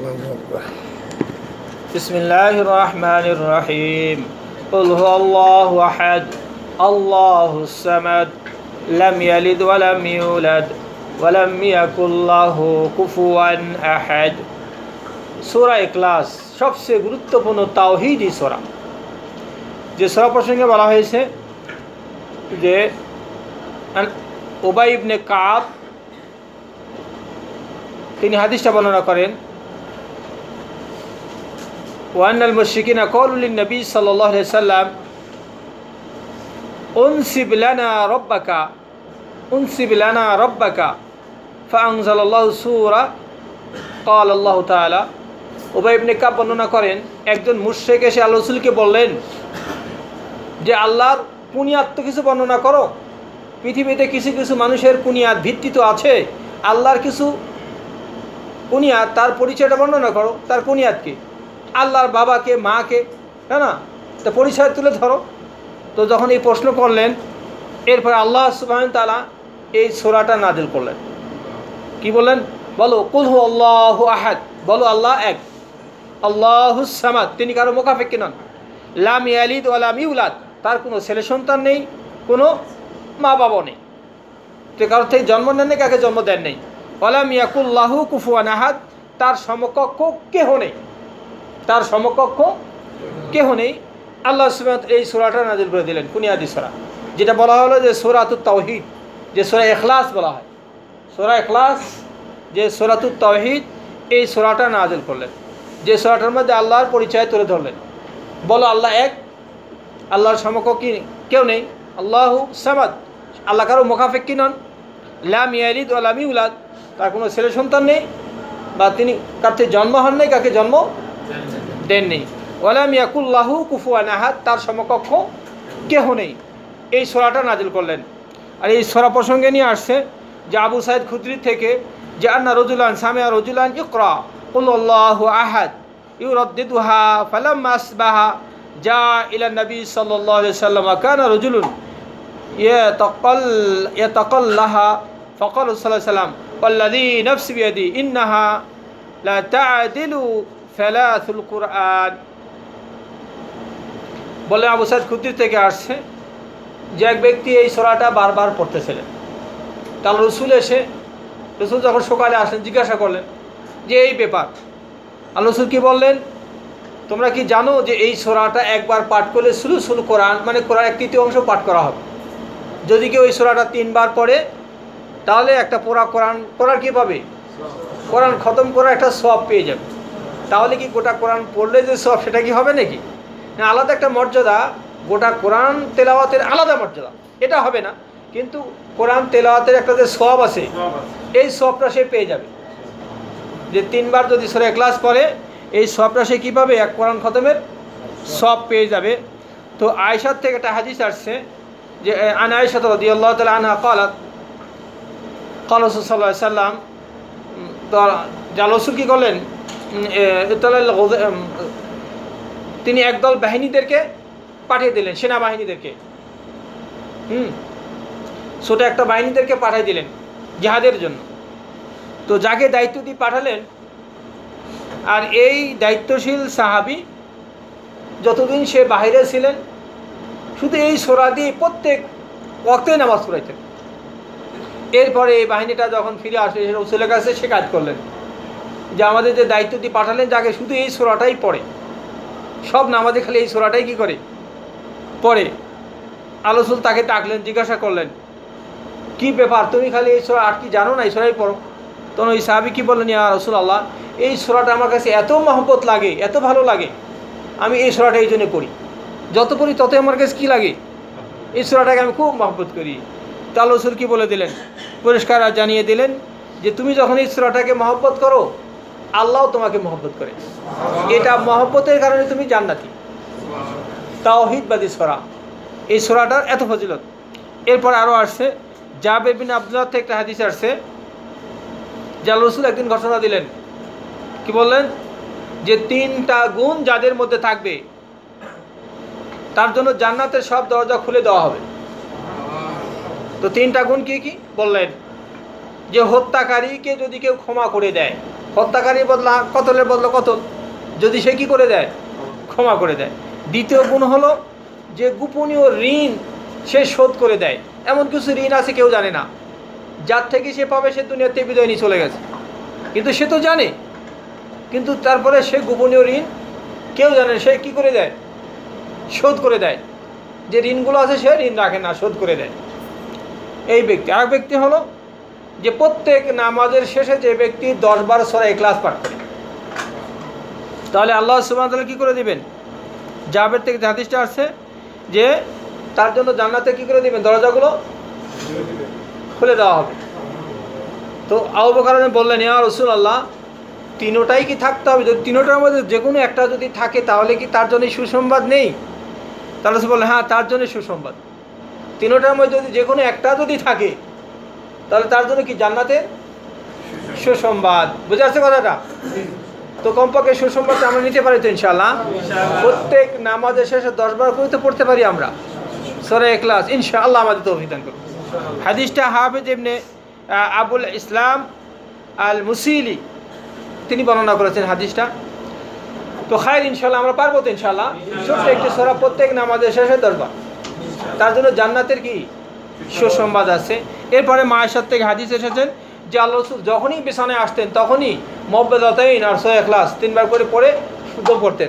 বিসমিল্লাহির রহমানির রহিম। কুল হুয়াল্লাহু আহাদ, আল্লাহুস সামাদ, লাম ইয়ালিদ ওয়া লাম ইউলাদ ওয়া লাম ইয়াকুল লাহু কুফুয়ান আহাদ। সূরা ইখলাস সবচেয়ে গুরুত্বপূর্ণ তাওহীদি সূরা। যে সূরা প্রসঙ্গে বলা হয়েছে যে উবাই ইবনে কাব তিনি হাদিসটা বর্ণনা করেন, ওয়ান্নাল মুশরিকিনা ক্বালু লিন-নবী সাল্লাল্লাহু আলাইহি ওয়াসাল্লাম উনসিব লানা রাব্বাকা ফাআনজালাল্লাহু সূরা ক্বালাল্লাহু তাআলা। উবাই ইবনে কাব বর্ণনা করেন, একজন মুশরিক এসে আল্লাহ রাসূলকে বললেন যে আল্লাহর কুনিয়াত তো কিছু বর্ণনা করো, পৃথিবীতে কিছু কিছু মানুষের কুনিয়াত ভিত্তি তো আছে, আল্লাহর কিছু কুনিয়াত তার পরিচয়টা বর্ণনা করো, তার কুনিয়াত কি, আল্লাহর বাবাকে মাকে, তাই না, তা পরিচয় তুলে ধরো। তো যখন এই প্রশ্ন করলেন, এরপরে আল্লাহ সুবহানাহু ওয়া তাআলা এই সূরাটা নাযিল করলেন। কি বললেন? বলো কুল হুয়াল্লাহু আহাদ, বলো আল্লাহ এক, আল্লাহুস সামাদ, তিনি কারো মুখাপেক্ষী নন, লাম ইয়ালিদ ওয়া লাম ইউলাদ, তার কোনো ছেলে সন্তান নেই, কোনো মা বাবা নেই, তো কারোর থেকে জন্ম নেন নেই, কাকে জন্ম দেন নেই, ওয়া লাম ইয়াকুল লাহু কুফুয়ান আহাদ, তার সমকক্ষ কেহ নেই, তার সমকক্ষ কেহ নেই। আল্লাহ সুবহানাহু এই সূরাটা নাযিল করে দিলেন, বুনিয়াদি সূরা, যেটা বলা হলো যে সূরাতুত তাওহীদ, যে সূরা ইখলাস বলা হয়, সূরা ইখলাস যে সূরাতুত তাওহীদ, এই সূরাটা নাযিল করলেন, যে সূরাটার মধ্যে আল্লাহর পরিচয় তুলে ধরলেন। বলো আল্লাহ এক, আল্লাহর সমকক্ষ কেউ নেই, আল্লাহু সামাদ, আল্লাহ কারো মুখাপেক্ষী নন, লাম ইয়ালিদ ওয়া লাম ইউলাদ, তার কোনো ছেলে সন্তান নেই, বা তিনি কার থেকে জন্ম হন নাই, কাকে জন্ম দেন নেই, ওয়া লাম ইয়াকুল লাহু কুফুয়ান আহাদ, তার সমকক্ষ কেহ নেই। এই সূরাটা নাযিল করলেন। আর এই সূরা প্রসঙ্গে নিয়ে আসছে যে আবু সাঈদ খুদরি থেকে, যে আন্না রাজুলান সামিআ রাজুলান ইকরা কুল আল্লাহু আহাদ ইউরাদ্দিদুহা ফালাম্মা আসবাহা জা ইলা নবী সাল্লাল্লাহু আলাইহি ওয়াসাল্লাম কানা রাজুলুন ইয়াতাকাল্লাহা ফাকাল সাল্লাল্লাহু আলাইহি ওয়াসাল্লাম ওয়াল্লাযী নাফসি বিয়াদি ইন্নাহা লা তা'দিলু সালাসুল কুরআন। বলে আবু সাঈদ খুদরি থেকে আসছে যে এক ব্যক্তি এই সূরাটা বারবার পড়তেছিলেন। তার রসুল এসে, রসুল যখন সকালে আসলেন জিজ্ঞাসা করলেন যে এই ব্যাপার। আল্লাহ রসুল কি বললেন? তোমরা কি জানো যে এই সূরাটা একবার পাঠ করলে সুলুসুল কোরআন, মানে কোরআন এক তৃতীয় অংশ পাঠ করা হবে। যদি কেউ এই সূরাটা 3 বার পড়ে তাহলে একটা পুরা কোরআন পড়ার কী পাবে? কোরআন খতম করার একটা সওয়াব পেয়ে যাবে। তাহলে কি গোটা কোরআন পড়লে যে সওয়াব, সেটা কি হবে নাকি? না, আলাদা একটা মর্যাদা, গোটা কোরআন তেলাওয়াতের আলাদা মর্যাদা, এটা হবে না, কিন্তু কোরআন তেলাওয়াতের একটা যে সওয়াব আছে, এই সওয়াবটা সে পেয়ে যাবে। যে 3 বার যদি সূরা ইখলাস পড়ে, এই সওয়াবটা সে কী পাবে? এক কোরআন খতমের সওয়াব পেয়ে যাবে। তো আয়েশার থেকে একটা হাদিস আসছে যে আন আয়েশা রাদিয়াল্লাহু তাআলা আনহা ক্বালাত ক্বালা রাসূলুল্লাহ সাল্লাল্লাহু আলাইহি ওয়াসাল্লাম, তো রাসূল কী করলেন? তিনি একদল বাহিনীদেরকে পাঠিয়ে দিলেন, সেনাবাহিনীদেরকে, ছোট একটা বাহিনীদেরকে পাঠিয়ে দিলেন জিহাদের জন্য। তো যাকে দায়িত্ব দিয়ে পাঠালেন, আর এই দায়িত্বশীল সাহাবী যতদিন সে বাহিরে ছিলেন, শুধু এই সূরা দিয়ে প্রত্যেক ওয়াক্তে নামাজ পড়াইতেন। এরপরে এই বাহিনীটা যখন ফিরে আসে, রাসূলের কাছে শিকায়ত করলেন যে আমাদের যে দায়িত্ব দিয়ে পাঠালেন, যাকে শুধু এই সূরাটাই পড়ে, সব নামাজে খালি এই সূরাটাই কী করে? পড়ে। আল্লাহ রাসূল তাকে ডাকলেন, জিজ্ঞাসা করলেন কি ব্যাপার, তুমি খালি এই সূরা আর কি জানো না, এই সূরাই পড়ো। তখন ওই সাহাবী কী বললেন? ইয়া রাসূলুল্লাহ, এই সূরাটা আমার কাছে এত মহব্বত লাগে, এত ভালো লাগে, আমি এই সূরাটা এই জন্য পড়ি, যত পড়ি ততই আমার কাছে কী লাগে? এই সূরাটাকে আমি খুব মহব্বত করি। তো আল্লাহ রাসূল কী বলে দিলেন? পরিষ্কার জানিয়ে দিলেন যে তুমি যখন এই সূরাটাকে মহব্বত করো, আল্লাহও তোমাকে মহব্বত করে, এটা মহব্বতের কারণে তুমি জান্নাতি। তাওহীদবাদী সূরা, এই সূরাটার এত ফজিলত। এরপর আরও আসছে জাবের বিন আব্দুল্লাহ থেকে একটা হাদিস আসছে যে আল্লাহ রাসূল একদিন ঘোষণা দিলেন, কি বললেন? যে 3টা গুণ যাদের মধ্যে থাকবে তার জন্য জান্নাতের সব দরজা খুলে দেওয়া হবে। তো 3টা গুণ কি কি বললেন? যে হত্যাকারীকে যদি কেউ ক্ষমা করে দেয়, হত্যাকারীর বদলা কতলের বদলা কতল, যদি সে কী করে দেয়, ক্ষমা করে দেয়। দ্বিতীয় গুণ হলো যে গোপনীয় ঋণ সে শোধ করে দেয়। এমন কিছু ঋণ আছে কেউ জানে না, যার থেকে সে পাবে সে দুনিয়াতে বিদায় নিয়ে চলে গেছে, কিন্তু সে তো জানে, কিন্তু তারপরে সে গোপনীয় ঋণ কেউ জানে, সে কী করে দেয়, শোধ করে দেয়। যে ঋণগুলো আছে সে ঋণ রাখে না, শোধ করে দেয় এই ব্যক্তি। আরেক ব্যক্তি হলো যে প্রত্যেক নামাজের শেষে যে ব্যক্তি 10 বার সূরা ইখলাস পাঠ করে, তাহলে আল্লাহ সুবহানাহু ওয়া তাআলা কী করে দিবেন, জাবের থেকে যে হাদিসটা আসছে যে তার জন্য জান্নাতে কী করে দিবেন, দরজাগুলো খুলে দেওয়া হবে। তো আবু বকর বললেন, ইয়া রাসূলুল্লাহ, তিনোটাই কি থাকতে হবে? যদি তিনোটার মধ্যে যে কোনো একটা যদি থাকে তাহলে কি তার জন্য সুসংবাদ নেই? তাহলে সে বললেন, হ্যাঁ, তার জন্য সুসংবাদ। তিনোটার মধ্যে যদি যে কোনো একটা যদি থাকে তাহলে তার জন্য কি জান্নাতে সুসংবাদ। বুঝে আসছে কথাটা? তো কমপক্ষে সুসংবাদটা আমরা নিতে পারি তো ইনশাআল্লাহ। প্রত্যেক নামাজের শেষে 10 বার করে তো পড়তে পারি আমরা সূরা ইখলাস, ইনশাআল্লাহ আমাদের তৌফিক দান করুন। হাদিসটা হাফেজ ইবনে আবুল ইসলাম আল মুসিলি তিনি বর্ণনা করেছেন হাদিসটা। তো খায়ের, ইনশাআল্লাহ আমরা পারবো তো ইনশাআল্লাহ। ছোট্ট একটি সূরা প্রত্যেক নামাজের শেষে 10 বার, তার জন্য জান্নাতের কি সুসংবাদ আছে। এরপরে মা আয়েশার থেকে হাদিস এসেছেন যে আল্লাহ রাসূল যখনই বিছানায় আসতেন তখনই মুআব্বাদাতাইন আর সূরা ইখলাস 3 বার করে পড়ে শুদ্ধ পড়তেন,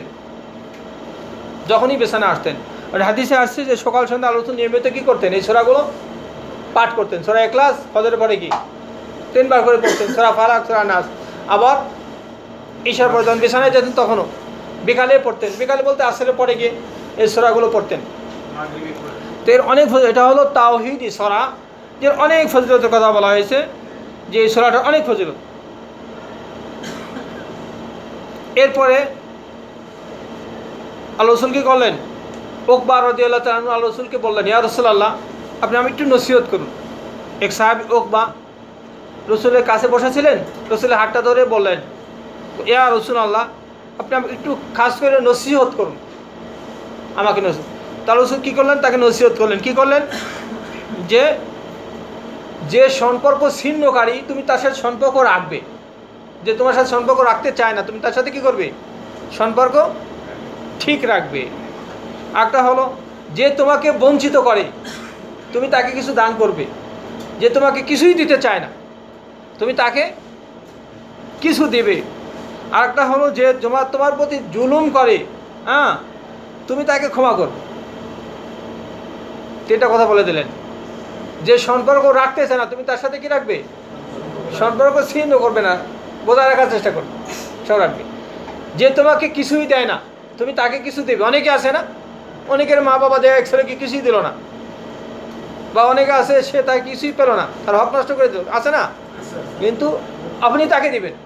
যখনই বিছানায় আসতেন। আর হাদিসে আসছে যে সকাল সন্ধ্যা আল্লাহ রাসূল নিয়মিত কী করতেন, এই সূরাগুলো পাঠ করতেন। সূরা ইখলাস ফজরের পরে কি 3 বার করে পড়তেন, সূরা ফালাক, সূরা নাস। আবার ঈশার পরে যখন বিছানায় যেতেন তখনও বিকালে পড়তেন, বিকালে বলতে আসরের পরে গিয়ে এই সূরাগুলো পড়তেন। তো এর অনেক, এটা হলো তাওহীদি সূরা, যে অনেক ফজিলতের কথা বলা হয়েছে, যে এই সূরাটার অনেক ফজিলত। এরপরে আল্লাহ রাসূল কি করলেন, উকবা রাদিয়াল্লাহু তাআলা আনহু আল্লাহ রাসূলকে বললেন, ইয়া রাসূলুল্লাহ, আপনি আমি একটু নসিহত করুন। এক সাহাবী উকবা রাসূলের কাছে বসেছিলেন, রাসূলের হাতটা ধরে বললেন, ইয়া রাসূলুল্লাহ, আপনি আমাকে একটু খাস করে নসিহত করুন, আমাকে নসিহত। তাহলে রাসূল কী করলেন, তাকে নসিহত করলেন। কি করলেন, যে যে সম্পর্ক ছিন্নকারী তুমি তার সাথে সম্পর্ক রাখবে, যে তোমার সাথে সম্পর্ক রাখতে চায় না তুমি তার সাথে কী করবে, সম্পর্ক ঠিক রাখবে। একটা হলো যে তোমাকে বঞ্চিত করে তুমি তাকে কিছু দান করবে, যে তোমাকে কিছুই দিতে চায় না তুমি তাকে কিছু দেবে। আরেকটা হলো যে তোমার প্রতি জুলুম করে, হ্যাঁ, তুমি তাকে ক্ষমা করবে। তিনটা কথা বলে দিলেন। যে সম্পর্ক রাখতে চায় না তুমি তার সাথে কি রাখবে, সম্পর্ক ছিন্ন করবে না, বজায় রাখার চেষ্টা করবে, সব রাখবে। যে তোমাকে কিছুই দেয় না তুমি তাকে কিছু দেবে। অনেকে আছে না, অনেকের মা বাবা দেয় এক ছেলেকে কিছুই দিল না, বা অনেকে আছে সে তাকে কিছুই পেল না, তার হক নষ্ট করে দিল, আছে না, কিন্তু আপনি তাকে দিবেন।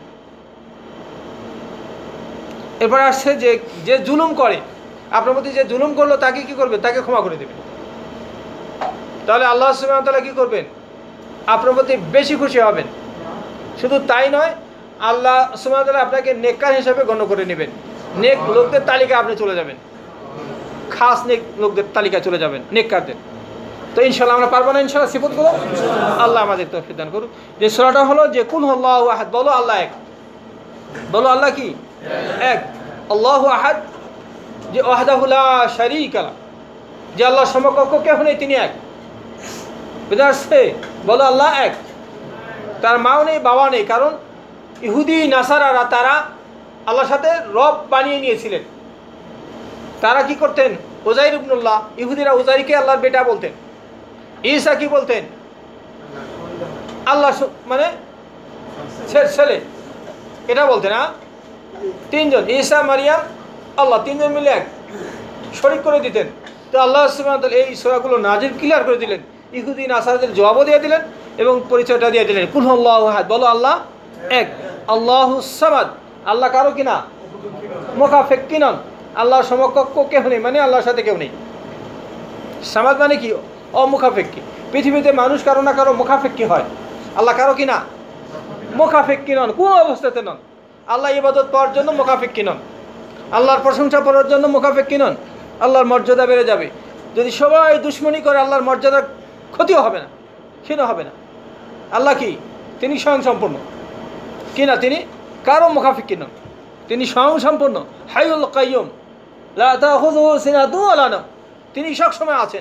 এরপর আসছে যে যে জুলুম করে, আপনার প্রতি যে জুলুম করলো তাকে কি করবে, তাকে ক্ষমা করে দেবেন। তাহলে আল্লাহ সুবহানাহু ওয়া তাআলা কি করবেন, আপনার প্রতি বেশি খুশি হবেন। শুধু তাই নয়, আল্লাহ সুবহানাহু ওয়া তাআলা আপনাকে নেককার হিসাবে গণ্য করে নেবেন। নেক লোকদের তালিকায় আপনি চলে যাবেন, খাস নেক লোকদের তালিকায় চলে যাবেন, নেককারদের। তো ইনশাআল্লাহ আমরা পারবো না ইনশাআল্লাহ সিফাতগুলো, আল্লাহ আমাদের তৌফিক দান করুন। যে সূরাটা হলো যে কুল হুয়াল্লাহু আহাদ, বলো আল্লাহ এক, বলো আল্লাহ কি এক, আল্লাহু আহাদ, যে ওয়াহদাহু লা শারীকা লাহু, যে আল্লাহ সমকক্ষ কেউ নেই, তিনি এক। বুঝে আসছে? বলো আল্লাহ এক, তার মাও নেই বাবা নেই। কারণ ইহুদি নাসারারা তারা আল্লাহর সাথে রব বানিয়ে নিয়েছিলেন। তারা কি করতেন, উযাইর ইবনুল্লাহ, ইহুদিরা উযাইরকে আল্লাহর বেটা বলতেন। ঈসা কি বলতেন, আল্লাহ মানে ছেলে, এটা বলতেন। হ্যাঁ, তিনজন, ঈসা, মারিয়াম, আল্লাহ, তিনজন মিলে এক শরীক করে দিতেন। তো আল্লাহ সুবহানাহু ওয়া তাআলা এই সূরাগুলো নাজিল ক্লিয়ার করে দিলেন, ইহুদি নাসারাদের জবাবও দিয়ে দিলেন এবং পরিচয়টা দিয়ে দিলেন, কুল হুয়াল্লাহু আহাদ, বলো আল্লাহ এক, আল্লাহুস সামাদ, আল্লাহ কারো কিনা মুখাফেক্কি নন, আল্লাহর সমকক্ষ কেউ নেই, মানে আল্লাহর সাথে কেউ নেই। সামাদ মানে কি, অমুখাফেক্কি। পৃথিবীতে মানুষ কারো না কারো মুখাফেক্কি হয়, আল্লাহ কারো কিনা মুখাফেক্কি নন, কোনো অবস্থাতে নন। আল্লাহ ইবাদত পাওয়ার জন্য মুখাফেক্কি নন, আল্লাহর প্রশংসা করার জন্য মুখাফেক্কি নন। আল্লাহর মর্যাদা বেড়ে যাবে। যদি সবাই দুশ্মনী করে আল্লাহর মর্যাদার ক্ষতিও হবে না, ক্ষীণ হবে না। আল্লাহ কি তিনি স্বয়ংসম্পূর্ণ কিনা, তিনি কারো মুখাফিকি নন, তিনি স্বয়ংসম্পূর্ণ। হাইউল কাইয়ুম লা তাখুযুহু সিনাতুন ওয়া লা নাওম, তিনি সবসময় আছেন,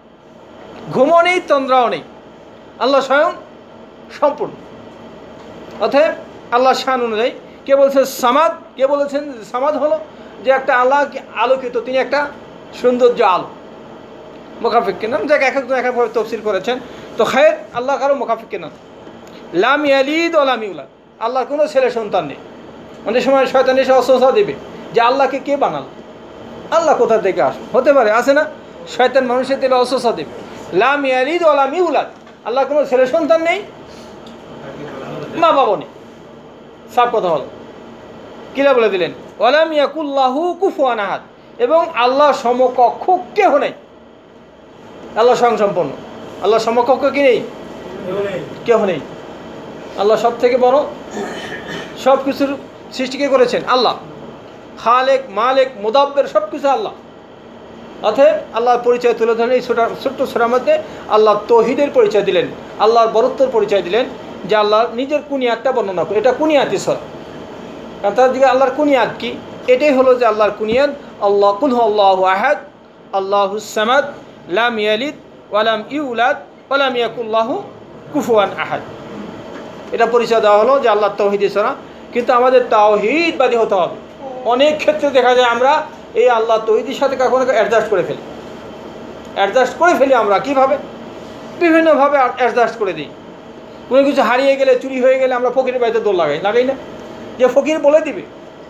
ঘুমও নেই তন্দ্রাও নেই। আল্লাহ স্বয়ং সম্পূর্ণ। অতএব আল্লাহ শান অনুযায়ী কে বলছে সামাদ, কে বলেছেন সামাদ হলো যে একটা আল্লাহ আলোকিত, তিনি একটা সৌন্দর্য আলো। মুখাফিকি নাম যাকে এক একজন এক একভাবে তফসির করেছেন। তো খায়ের আল্লাহ কারো মুখাফিকি নাম। লাম ইয়ালিদ ওয়া লাম ইউলাদ, আল্লাহর কোনো ছেলে সন্তান নেই। অনেক সময় শয়তান এসে অস্বস্থা দেবে যে আল্লাহকে কে বানাল, আল্লাহ কোথা থেকে আসে, হতে পারে আছে না, শয়তান মানুষের দিলে অস্বস্থা দেবে। লাম ইয়ালিদ ওয়া লাম ইউলাদ, আল্লাহর কোনো ছেলে সন্তান নেই, মা বাবা নেই, সাফ কথা হলো। কিলা বলে দিলেন ওয়ালাম ইয়াকুল্লাহু কুফুয়ান আহাদ, এবং আল্লাহ সমকক্ষ কেহ নেই। আল্লাহ স্বয়ংসম্পন্ন, আল্লাহ সমকক্ষ কি নেই, কেহ নেই। আল্লাহ সব থেকে বড়, সব কিছুর সৃষ্টিকে করেছেন আল্লাহ, খালেক মালেক মুদাব্বের সব কিছু আল্লাহ। অতএব আল্লাহর পরিচয় তুলে ধরেন এই ছোট্ট সূরার মধ্যে। আল্লাহ তৌহিদের পরিচয় দিলেন, আল্লাহর বরত্বের পরিচয় দিলেন, যে আল্লাহ নিজের কুনিয়াতটা বর্ণনা করে। এটা কুনিয়াতি সূরা, কারণ তার দিকে আল্লাহর কুনিয়াত কি, এটাই হলো যে আল্লাহর কুনিয়াত। আল্লাহ কুল আল্লাহু আহাদ আল্লাহুস সামাদ লাম ইয়ালিদ ওয়া লাম ইউলাদ ওয়া লাম ইয়াকুল্লাহু কুফুয়ান আহাদ। এটা পরিচয় দেওয়া হলো যে আল্লাহর তাওহীদি সূরা। কিন্তু আমাদের তাওহীদবাদী হতে হবে। অনেক ক্ষেত্রে দেখা যায় আমরা এই আল্লাহ তাওহীদের সাথে কখনো অ্যাডজাস্ট করে ফেলি। আমরা কীভাবে, বিভিন্নভাবে অ্যাডজাস্ট করে দিই। কোনো কিছু হারিয়ে গেলে, চুরি হয়ে গেলে আমরা ফকিরের বাড়িতে দৌড় লাগাই না, যে ফকির বলে দিবে।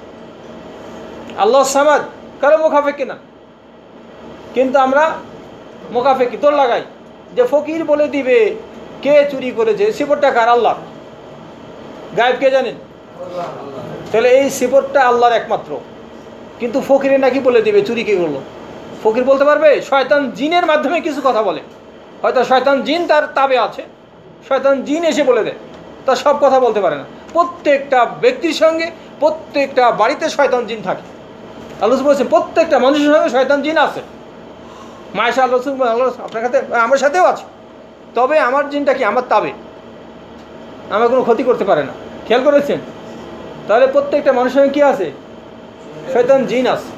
আল্লাহ সামাদ কারো মুখাফেকি না, কিন্তু আমরা মুখাফেকি দৌড় লাগাই যে ফকির বলে দিবে কে চুরি করেছে, সিফতটা কার, আল্লাহ। গায়েব কে জানেন, তাহলে এই সিফতটা আল্লাহর একমাত্র। কিন্তু ফকিরে নাকি বলে দিবে চুরি কে করলো, ফকির বলতে পারবে? শয়তান জিনের মাধ্যমে কিছু কথা বলে, হয়তো শয়তান জিন তার তাবে আছে, শয়তান জিন এসে বলে দেয়, তার সব কথা বলতে পারে না। প্রত্যেকটা ব্যক্তির সঙ্গে, প্রত্যেকটা বাড়িতে শয়তান জিন থাকে। আল্লাহ বলছে প্রত্যেকটা মানুষের সঙ্গে শয়তান জিন আছে। মায়েশা আল্লাহ আপনার সাথে, আমার সাথেও আছে, তবে আমার জিনটা কি, আমার তাবে, আমার কোনো ক্ষতি করতে পারে না। খেয়াল করেছেন? তাহলে প্রত্যেকটা মানুষের সঙ্গে কী আছে, শয়তান জিন আছে,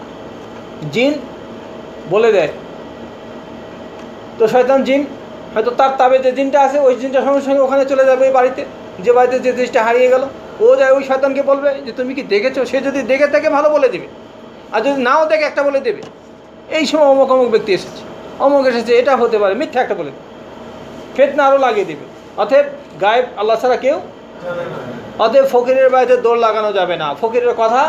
জিন বলে দেয়। তো শয়তান জিন হয়তো তার তাবে যে জিনটা আছে, ওই জিনটা সঙ্গে সঙ্গে ওখানে চলে যাবে, ওই বাড়িতে, যে বাড়িতে যে জিনিসটা হারিয়ে গেল, ও যায় ওই শয়তানকে বলবে যে তুমি কি দেখেছো। সে যদি দেখে থাকে ভালো বলে দেবে, আর যদি নাও দেখে একটা বলে দেবে, এই সময় অমুক অমুক ব্যক্তি এসেছে, অমুক এসেছে, এটা হতে পারে, মিথ্যা একটা বলে দেবে, ফিতনা আরও লাগিয়ে দেবে। অতএব গায়েব আল্লাহ ছাড়া কেউ। অতএব ফকিরের বাড়িতে দৌড় লাগানো যাবে না, ফকিরের কথা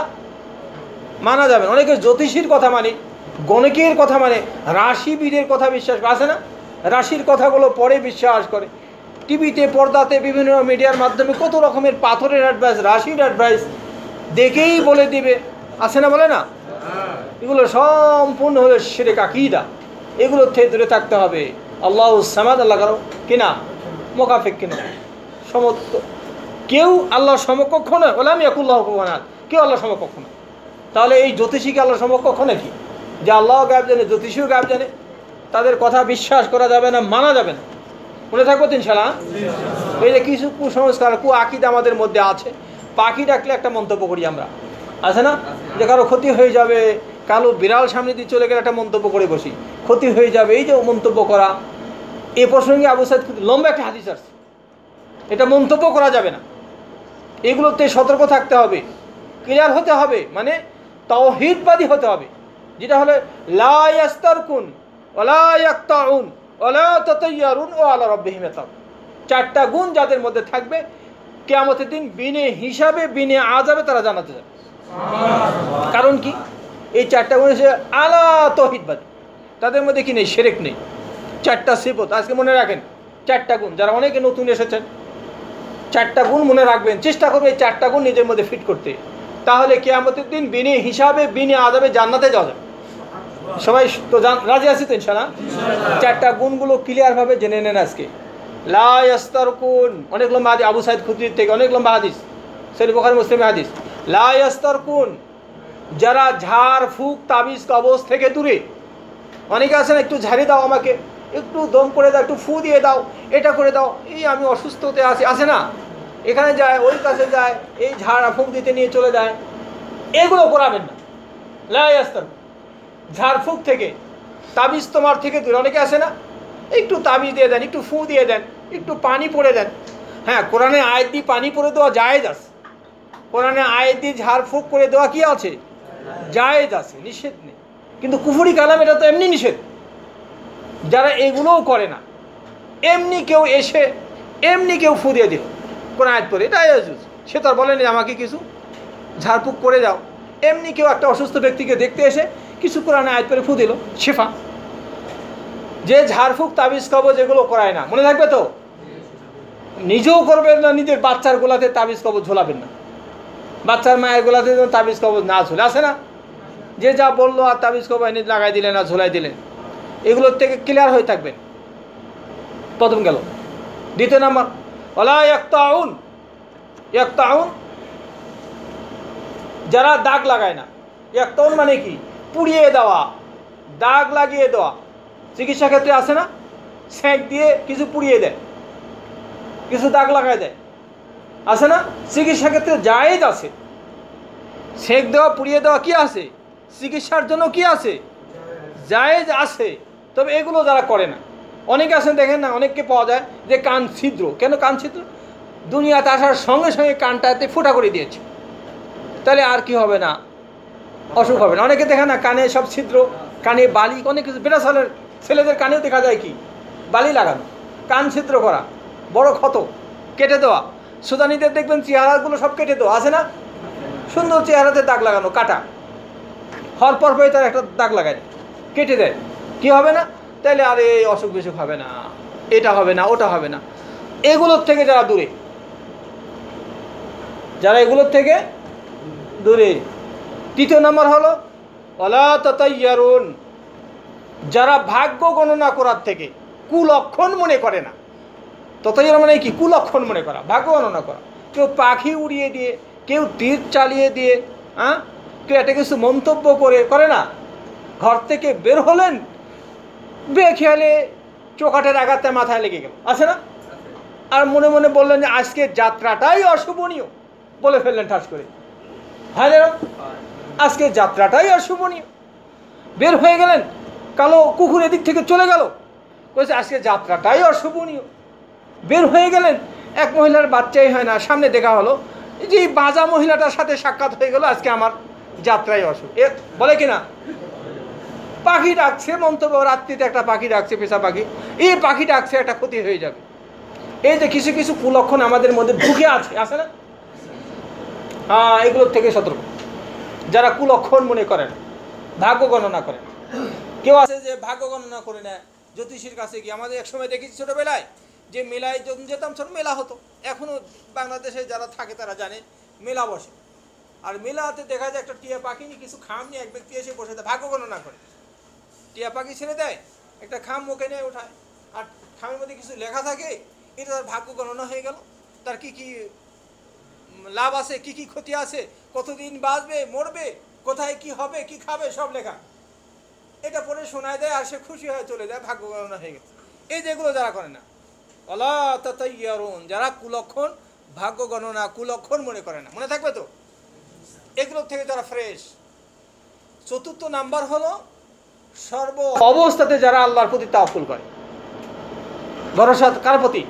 মানা যাবে না। অনেকে জ্যোতিষীর কথা মানে, গণকের কথা মানে, রাশিবিদের কথা বিশ্বাস করে, আছে না, রাশির কথাগুলো পরে বিশ্বাস করে। টিভিতে, পর্দাতে, বিভিন্ন মিডিয়ার মাধ্যমে কত রকমের পাথরের অ্যাডভাইস, রাশির অ্যাডভাইস দেখেই বলে দিবে, আছে না, বলে না। এগুলো সম্পূর্ণ হলো শিরক আকীদা, এগুলোর থেকে দূরে থাকতে হবে। আল্লাহু সামাদ, আল্লাহ কারো কিনা মুখাফিক কিনা, সমত্ব, কেউ আল্লাহর সমকক্ষ নয়। ওয়ালাম ইয়াকুল্লাহু কুফুয়ান আহাদ, কেউ আল্লাহর সমকক্ষ নয়। তাহলে এই জ্যোতিষীকে আল্লাহর সমকক্ষ নাকি, যে আল্লাহও গায়েব জানে, জ্যোতিষীও গায়েব জানে, তাদের কথা বিশ্বাস করা যাবে না, মানা যাবে না। মনে থাকবো তো ইনশাআল্লাহ। এই যে কিছু কুসংস্কার, আকীদা আমাদের মধ্যে আছে। পাখি ডাকলে একটা মন্তব্য করি আমরা, আছে না, যে কারো ক্ষতি হয়ে যাবে, কালো বিড়াল সামনে দিয়ে চলে গেলে একটা মন্তব্য করে বসি, ক্ষতি হয়ে যাবে, এই যে মন্তব্য করা। এ প্রসঙ্গে আবু সাঈদ লম্বা একটা হাদিস আছে, এটা মন্তব্য করা যাবে না। এগুলোতে সতর্ক থাকতে হবে, ক্লিয়ার হতে হবে, মানে তাওহীদবাদী হতে হবে, যেটা হলো লা ইয়াস্তারকুন ওয়ালা ইয়াকতাউন ওয়ালা তাতায়্যারুন ওয়া আলা রাব্বিহিম ইয়াতাওয়াক্কালুন। চারটা গুণ যাদের মধ্যে থাকবে, কিয়ামতের দিন বিনে হিসাবে, বিনে আযাবে তারা জান্নাতে যাবে। কারণ কি, এই চারটা গুণ হচ্ছে আলা তাওহীদবাদী, তাদের মধ্যে কি নেই, শিরক নেই। চারটা সিফত আজকে মনে রাখেন, চারটা গুণ। যারা অনেকে নতুন এসেছেন, চারটা গুণ মনে রাখবেন, চেষ্টা করবেন এই চারটা গুণ নিজের মধ্যে ফিট করতে। তাহলে কিয়ামতের দিন বিনে হিসাবে, বিনে আযাবে জান্নাতে যাওয়া যাবে। সবাই তো রাজি আছি তো ইনশাআল্লাহ? চারটা গুণগুলো ক্লিয়ারভাবে জেনে নেন আজকে। লা ইয়াস্তারকুন, অনেক লম্বা হাদিস, আবু সাঈদ খুদরির থেকে অনেক লম্বা হাদিস, সহিহ বুখারী মুসলিমের হাদিস। লা ইয়াস্তারকুন, যারা ঝাড় ফুঁক, তাবিজ কবজ থেকে দূরে। অনেকে আছেন একটু ঝাড়ি দাও আমাকে, একটু দম করে দাও, একটু ফু দিয়ে দাও, এটা করে দাও, এই আমি অসুস্থতে আছি, আছে না, এখানে যায়, ওই কাছে যায়, এই ঝাড়া ফুঁক দিতে নিয়ে চলে যায়। এগুলো করাবেন না। লাই আসতাম ঝাড়ফুঁক থেকে, তাবিজ তোমার থেকে দূরে, অনেকে আসে না, একটু তাবিজ দিয়ে দেন, একটু ফু দিয়ে দেন, একটু পানি পড়ে দেন। হ্যাঁ, কোরআনে আয়াত দিয়ে পানি পড়ে দেওয়া জায়েজ আছে, কোরআনে আয়াত দিয়ে ঝাড়ফুঁক করে দেওয়া কি আছে, জায়েজ আছে, নিষেধ নেই। কিন্তু কুফরি কালাম এটা তো এমনি নিষেধ। যারা এগুলোও করে না, এমনি কেউ এসে এমনি কেউ ফু দিয়ে দিল কোরআন আয়াত পড়ে, এটা সে তো আর বলেনি আমাকে কিছু ঝাড়ফুঁক করে যাও, এমনি কেউ একটা অসুস্থ ব্যক্তিকে দেখতে এসে কিছু কোরআনে আয়াত পড়ে ফু দিল, শেফা। যে ঝাড়ফুঁক তাবিজ কবজ এগুলো করায় না, মনে থাকবে তো, নিজেও করবেন না, নিজের বাচ্চার গোলাতে তাবিজ কবজ ঝোলাবেন না, বাচ্চার মায়ের গোলাতে তাবিজ কবজ না ঝোলে, আসে না, যে যা বললো আর তাবিজ কবজ এনে লাগাই দিলেন আর ঝোলাই দিলেন, এগুলোর থেকে ক্লিয়ার হয়ে থাকবেন। প্রথম গেল। দ্বিতীয় নাম্বার, ওয়ালা ইয়াকতাউন, ইয়াকতাউন যারা দাগ লাগায় না, ইয়াকতাউন মানে কি, পুড়িয়ে দেওয়া, দাগ লাগিয়ে দেওয়া। চিকিৎসা ক্ষেত্রে আছে না, সেঁক দিয়ে কিছু পুড়িয়ে দেয়, কিছু দাগ লাগায় দেয়, আছে না, চিকিৎসা ক্ষেত্রে জায়েজ আছে, সেঁক দেওয়া পুড়িয়ে দেওয়া কি আছে, চিকিৎসার জন্য কি আছে, জায়েজ আছে। তবে এগুলো যারা করে না, অনেকে আছেন দেখেন না, অনেককে পাওয়া যায় যে কান ছিদ্র, কেন কান ছিদ্র, দুনিয়াতে আসার সঙ্গে সঙ্গে কানটাতে ফোঁটা করে দিয়েছে, তাহলে আর কি হবে না, অসুখ হবে না। অনেকে দেখে না কানে সব ছিদ্র, কানে বালি, অনেক কিছু, বেটা সালের ছেলেদের কানেও দেখা যায় কি বালি লাগানো, কান ছিদ্র করা, বড় ক্ষত, কেটে দেওয়া। সুদানিদের দেখবেন চেহারাগুলো সব কেটে দেওয়া, আছে না, সুন্দর চেহারাতে দাগ লাগানো, কাটা হওয়ার পর পরে তার একটা দাগ লাগায় কেটে দেয়, কি হবে না, তাইলে আর এই অসুখ বিসুখ হবে না, এটা হবে না, ওটা হবে না। এগুলোর থেকে যারা দূরে, যারা এগুলোর থেকে দূরে। তৃতীয় নম্বর হলো ওয়ালা তাতায়্যারুন, যারা ভাগ্য গণনা করার থেকে কুলক্ষণ মনে করে না। তাতায়্যার মানে কি, কুলক্ষণ মনে করা, ভাগ্য গণনা করা। কেউ পাখি উড়িয়ে দিয়ে, কেউ তীর চালিয়ে দিয়ে, হ্যাঁ, কেউ একটা কিছু মন্তব্য করে না, ঘর থেকে বের হলেন, বেখেয়ালে চোকাটের আঘাতে মাথায় লেগে গেল, আছে না, আর মনে মনে বললেন যে আজকের যাত্রাটাই অশুভনীয়, বলে ফেললেন ঠাস করে, হয় না, আজকের যাত্রাটাই অশুভনীয়। বের হয়ে গেলেন, কালো কুকুর এদিক থেকে চলে গেল, বলছে আজকের যাত্রাটাই অশুভনীয়। বের হয়ে গেলেন, এক মহিলার বাচ্চাই হয় না, সামনে দেখা হলো যে এই বাজা মহিলাটার সাথে সাক্ষাৎ হয়ে গেল, আজকে আমার যাত্রাই অশুভ, এ বলে কিনা। পাখি ডাকছে, মন্তব্য, রাত্রিতে একটা পাখি ডাকছে, পেশা পাখি, এই পাখি ডাকছে, একটা ক্ষতি হয়ে যাবে। এই যে কিছু কিছু কুলক্ষণ আমাদের মধ্যে ঢুকে আছে না, হ্যাঁ, এগুলোর থেকে সতর্ক। যারা কুলক্ষণ মনে করেন, ভাগ্য গণনা করেন, কেউ আছে যে ভাগ্য গণনা করে নেয় জ্যোতিষীর কাছে গিয়ে। আমাদের একসময় দেখেছি ছোটোবেলায় যে মেলায় যখন যেতাম, ছোট মেলা হতো, এখনও বাংলাদেশে যারা থাকে তারা জানে মেলা বসে, আর মেলাতে দেখা যায় একটা টিয়া পাখি নিয়ে কিছু খাম নিয়ে এক ব্যক্তি এসে বসে দেয়, ভাগ্য গণনা করে। টিয়া পাখি ছেড়ে দেয়, একটা খাম মুখে নিয়ে ওঠায়, আর খামের মধ্যে কিছু লেখা থাকে, এটা তার ভাগ্য গণনা হয়ে গেল, তার কি কি লাভ আছে, কি কি ক্ষতি আছে, কতদিন বাঁচবে, মরবে, কোথায় কি হবে, কি খাবে, সব লেখা। এটা পরে শোনায় দেয়, আর সে খুশি হয়ে চলে যায়, ভাগ্য গণনা হয়ে গেছে। এই যেগুলো যারা করে না, ওয়ালা তাতায়্যারুন, যারা কুলক্ষণ, ভাগ্য গণনা কুলক্ষণ মনে করে না, মনে থাকবে তো, এগুলোর থেকে যারা ফ্রেশ। চতুর্থ নাম্বার হলো সর্ব অবস্থাতে যারা আল্লাহর প্রতি তাওয়াক্কুল করে, ভরসা কার প্রতি,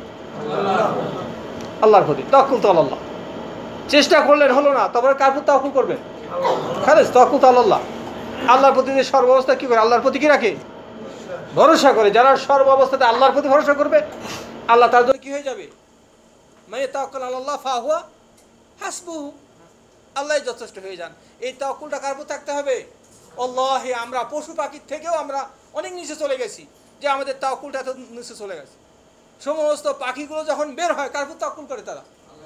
আল্লাহর প্রতি। তাওয়াক্কুল তো আল্লাহ, চেষ্টা করলেন হলো না, তারপরে কার প্রতি তাওয়াক্কুল করবেন, খালেস তাওয়াক্কুল তো আল্লাহ। আল্লাহর প্রতি যে সর্ব অবস্থা কি করে, আল্লাহর প্রতি কি রাখে, ভরসা করে। যারা সর্ব অবস্থাতে আল্লাহর প্রতি ভরসা করবে, আল্লাহ তার জন্য কি হয়ে যাবে, মানে তাওয়াক্কুল আলাল্লাহ ফাহুয়া হাসবুহু, আল্লাহ যথেষ্ট হয়ে যান। এই তাওয়াক্কুলটা কার উপর থাকতে হবে, আল্লাহে। আমরা পশু পাখির থেকেও আমরা অনেক নিচে চলে গেছি, যে আমাদের তাওয়াক্কুলটা এত নিচে চলে গেছে। সমস্ত পাখিগুলো যখন বের হয়, কার উপর তাওয়াক্কুল করে তারা,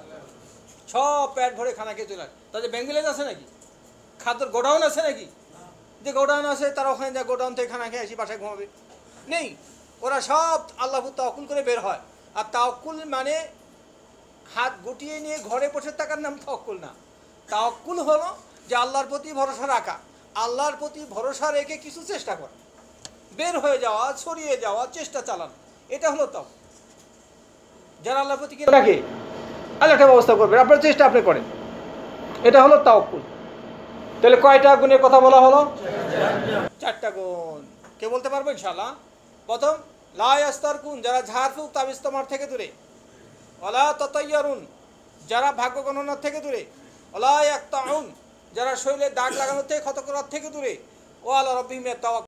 সব পেট ভরে খানা খেয়ে চলে আসে। তাদের ব্যাংক ব্যালেন্স আছে নাকি, খাদ্যর গোডাউন আছে নাকি, যে গোডাউন আছে তারা ওখানে যায়, গোডাউন থেকে খানা খেয়ে আসি বাসায় ঘুমাবে, নেই। ওরা সব আল্লাহ তাওয়াক্কুল করে বের হয়। আর তাওয়াক্কুল মানে হাত গুটিয়ে নিয়ে ঘরে বসে থাকার নাম তাওয়াক্কুল না। তাওয়াক্কুল হলো যে আল্লাহর প্রতি ভরসা রাখা, আল্লাহর প্রতি ভরসা রেখে কিছু চেষ্টা করা। বের হয়ে যাওয়া, ছড়িয়ে যাওয়া, চেষ্টা চালানো, এটা হলো তাও। যারা আল্লাহর প্রতি রাখে আল্লাহ একটা ব্যবস্থা করবেন, আপনার চেষ্টা আপনি করেন, এটা হলো তাওয়াক্কুল। তাহলে কয়টা গুণের কথা বলা হলো? 4টা গুণ। কে বলতে পারবো ইনশাআল্লাহ? প্রথম, লা ইয়াস্তারকুন, যারা ঝাড়ফুঁক তাবিজ তামার থেকে দূরে। ওয়ালা তাতায়্যারুন, যারা ভাগ্য গণনার থেকে দূরে। ওয়ালা ইয়াকতাউন, যারা শরীরে দাগ লাগানোর থেকে, ক্ষত করার থেকে দূরে। ওয়া আলা রাব্বিহিম ইয়াতাওয়াক্কালুন।